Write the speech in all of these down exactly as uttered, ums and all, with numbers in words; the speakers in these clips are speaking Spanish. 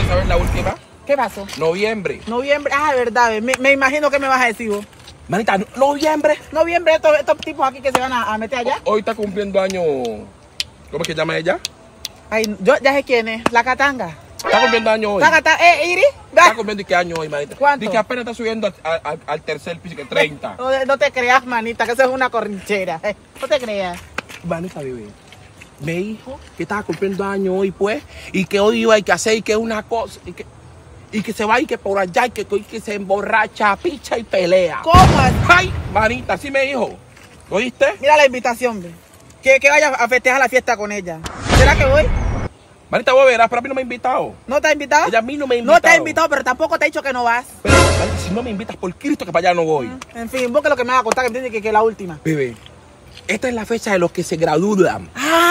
¿Quieres saber la última? ¿Qué pasó? Noviembre. Noviembre. Ah, de verdad. Me, me imagino que me vas a decir vos. Manita, noviembre. Noviembre, estos, estos tipos aquí que se van a, a meter allá. Hoy está cumpliendo año. ¿Cómo es que llama ella? Ay, yo ya sé quién es. La Catanga. Está cumpliendo año hoy. La Catanga. Eh, Iris. Está cumpliendo y qué año hoy, manita. ¿Cuánto? Dice que apenas está subiendo al, al, al tercer piso, que treinta. No, no te creas, manita, que eso es una corrinchera. Eh, no te creas. Manita, bebé. Me dijo que estaba cumpliendo año hoy, pues, y que hoy iba a que hacer y que una cosa, y que, y que se va y que por allá, y que, y que se emborracha, picha y pelea. ¿Cómo? Ay, manita, así me dijo. ¿Oíste? Mira la invitación, ve. Que, que vaya a festejar la fiesta con ella. ¿Será que voy? Manita, vos verás, pero a mí no me ha invitado. ¿No te ha invitado? Ella a mí no me ha invitado. No te ha invitado, pero tampoco te ha dicho que no vas. Pero, manita, si no me invitas por Cristo, que para allá no voy. En fin, vos que lo que me vas a contar, que me dice que, que es la última. Bebé, esta es la fecha de los que se gradúan.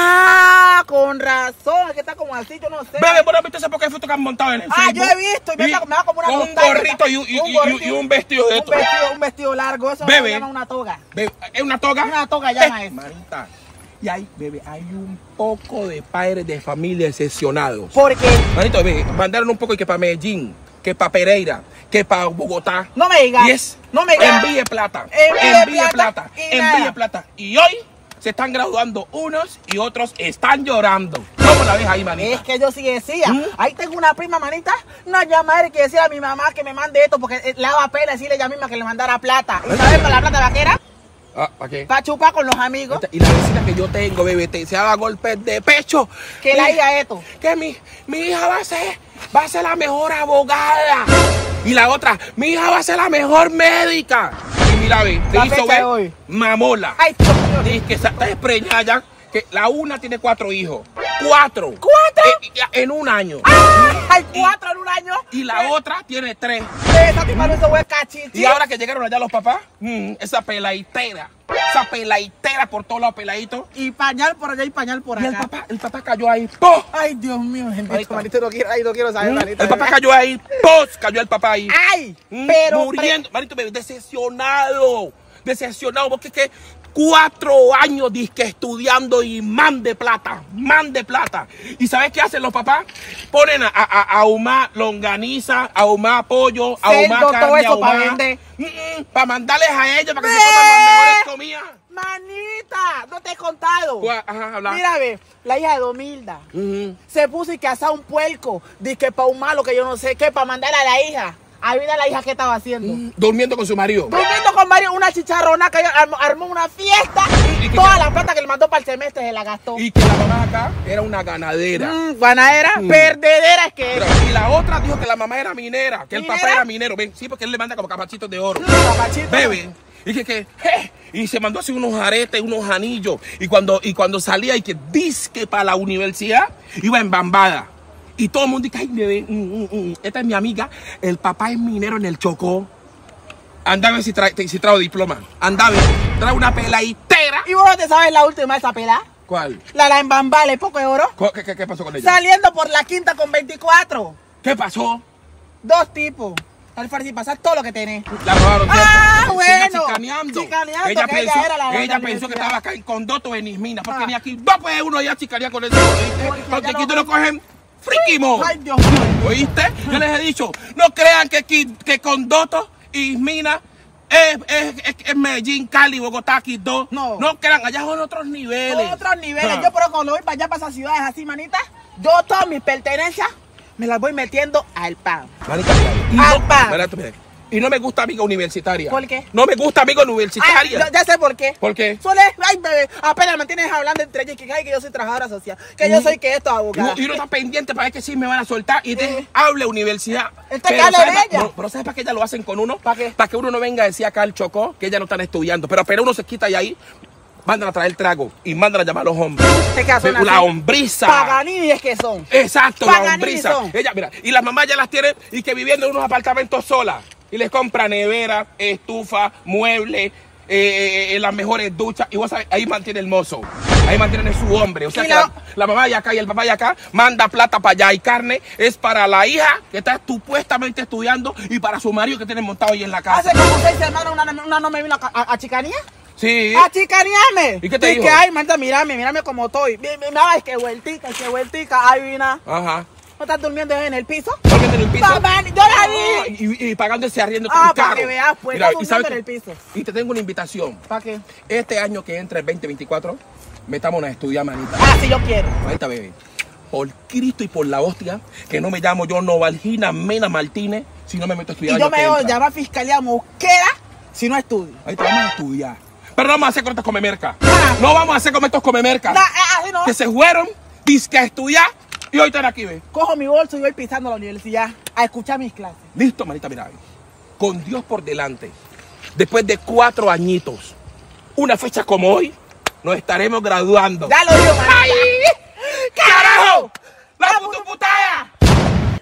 Ah, con razón, es que está como así, yo no sé. Bebé, ¿vos no has visto ese poco de fotos que han montado en el Ah, Facebook? yo he visto, y me, Y da, me da como una con un montaña, gorrito y, y, un y- gorrito y un vestido de un esto. vestido, un vestido largo, eso Bebé. se llama una toga. Bebé, ¿es una toga? Una toga llama Eh, eso. Marita, y hay, bebé, hay un poco de padres de familia decepcionados. Porque, Manito, bebé, mandaron un poco y que para Medellín, que para Pereira, que para Bogotá. no me digas, Y es, no me digas. envíe plata, Envíe envíe plata plata, y envíe nada. plata. Y hoy se están graduando unos y otros están llorando. ¿Cómo la ves ahí, manita? Es que yo sí decía, ¿Mm? ahí tengo una prima, manita, no llamar que decir a mi mamá que me mande esto porque eh, le daba pena decirle ella misma que le mandara plata. ¿Y sabes para la plata vaquera? Ah, ¿para qué? Para chupar con los amigos. Y la vecina que yo tengo, bebé, te, se daba golpes de pecho. Que la Mi- hija esto. Que mi, mi hija va a ser, va a ser la mejor abogada. Y la otra, mi hija va a ser la mejor médica. Y mira, ve, te La hizo fecha ver de hoy. mamola. Ay, Dios mío. Dice que está despreñada ya, que la una tiene cuatro hijos. Cuatro. ¿Cuatro? Eh, en un año. Hay cuatro en un año. Y la otra tiene tres. Esa tipa no se fue cachichi. Y ahora que llegaron allá los papás, mm, esa pelaitera, esa pelaitera por todos lados peladito. Y pañal por allá y pañal por Y acá. el papá, el papá cayó ahí, ¡po! Ay, Dios mío, gente. Manito. Manito, no quiero, ay, no quiero saber, Mm, manito. el papá cayó ahí, ¡pos! Cayó el papá ahí. Ay, Mm, pero. muriendo, manito, bebé, decepcionado, decepcionado, porque es que cuatro años disque estudiando y man de plata, man de plata. ¿Y sabes qué hacen los papás? Ponen a, a, a ahumar longaniza, ahumar pollo, ahumar Cerdo, todo carne, eso pa' ahumar, vender. mm, mm, para mandarles a ellos para que ¡Ve! se coman las mejores comidas. Manita, no te he contado. Gua- Ajá, habla. Mira, ve, la hija de Domilda Ujú. se puso y que asaba un puerco. Dice que para un malo que yo no sé qué, para mandar a la hija. Adivina la hija qué estaba haciendo. Mm, Durmiendo con su marido. Durmiendo con Mario una chicharrona que ella armó, armó una fiesta ¿Y y qué toda tal? la plata que le mandó para el semestre se la gastó. Y que la mamá acá era una ganadera. Mm, ganadera, Mm. perdedera es que Pero- era. y la otra dijo que la mamá era minera, que el papá ¿Minera? era minero. Ven, sí, porque él le manda como capachitos de oro. Mm, papachito. Bebe. Y que, que je, y se mandó así unos aretes, unos anillos. Y cuando, y cuando salía y que disque para la universidad, iba en bambada. Y todo el mundo dice, ay, bebé, mm, mm, mm, esta es mi amiga, el papá es minero en el Chocó. Anda a ver si trae, si trae diploma. Anda a ver, trae una pelaitera. ¿Y vos no te sabes la última de esa pelada? ¿Cuál? La la en Bambale, poco de oro. ¿Cu- ¿Qué, qué, qué pasó con ella? Saliendo por la quinta con veinticuatro. ¿Qué pasó? Dos tipos. Al fácil pasar todo lo que tenés. La robaron. Ah, ¿cierto? bueno. Siga chicaneando. Chicaneando, Ella que pensó, ella era la de la ella pensó que universidad. estaba acá en Condoto, en Ismina, porque Ah. tenía aquí dos pues uno ya chicanea con eso, ¿oíste? Porque Porque allá aquí no- tú lo cogen friquimo. Ay, Dios mío. ¿Oíste? Yo les he dicho, no crean que, aquí- que Condoto, Ismina, es, es, es, es Medellín, Cali, Bogotá, Quito. No. No crean, allá son otros niveles. Otros niveles. Ah. Yo, pero cuando voy para allá, para esas ciudades así, manita, yo todas mis pertenencias me las voy metiendo al pan. Manita, mira, y Al no- pan. espérate, espérate. Y no me gusta amiga universitaria. ¿Por qué? No me gusta amiga Ay, universitaria. yo- ya sé por qué. ¿Por qué? Solo es, ay, bebé, apenas me tienes hablando entre ellos que, ay, que yo soy trabajadora social, que yo soy que esto, abogada. Y uno está pendiente para ver que sí me van a soltar y te Eh. hable universidad. Este que hable ¿sabes de pa- ella. no, pero ¿sabes para qué ella lo hacen con uno? ¿Para qué? Para que uno no venga a decir acá al Chocó que ella no están estudiando. Pero pero uno se quita y ahí mandan a traer el trago y mandan a llamar a los hombres. Este caso Pero la hombriza. Paganinis que son. Exacto, la Paganinis hombriza. son. Ella, mira, y las mamás ya las tienen y que viviendo en unos apartamentos solas. Y les compra nevera, estufa, muebles, eh, eh, las mejores duchas. Y vos sabés, ahí mantiene el mozo. Ahí mantienen su hombre. O sea Y que la- la, la mamá de acá y el papá de acá manda plata para allá. Y carne es para la hija que está supuestamente estudiando y para su marido que tiene montado ahí en la casa. Hace como seis semanas una, una no me vino a, a, a chicanía. Sí. A chicanearme. ¿Y qué te y dijo? que, ay, manda, mírame, mírame como estoy. Mírame, es que vueltica, es que vueltica. Ay, vina. Ajá. ¿No estás durmiendo en el piso? Durmiendo en el piso. Mamá, yo la vi. Y, y pagando ese arriendo Ah, tan para caro. que veas, pues, Mira, estás ¿y sabes durmiendo en qué? el piso. Y te tengo una invitación. ¿Para qué? Este año que entra el veinte veinticuatro, metamos a estudiar, manita. Ah, sí, yo quiero. Manita, bebé. Por Cristo y por la hostia, que no me llamo yo Novalgina Mena Martínez si no me meto a estudiar. Y yo el año me que voy a entra. llamar Fiscalía Mosquera si no estudio. Ahí te vamos a estudiar. Pero no vamos a hacer con estos comemercas. Ah. No vamos a hacer con estos comemercas. Nah, eh, así no. Que se fueron, disque a estudiar y hoy están aquí, ve. Cojo mi bolso y voy pisando a la universidad a escuchar mis clases. Listo, manita, mira. ve. Con Dios por delante, después de cuatro añitos, una fecha como hoy, nos estaremos graduando. Ya lo digo, manita. ¡Ay!